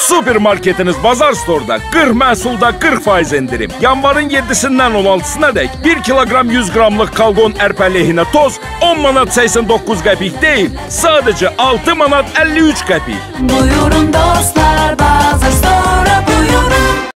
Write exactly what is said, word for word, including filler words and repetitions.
Supermarketiniz Bazar Store'da qırx məhsulda qırx faiz endirim. Yanvarın yedisindən on altısına dək bir kiloqram yüz qramlıq kalqon ərpə lehinə toz on manat səksən doqquz qəpik deyil, sadəcə altı manat əlli üç qəpik. Buyurun dostlar, Bazar Store'a buyurun.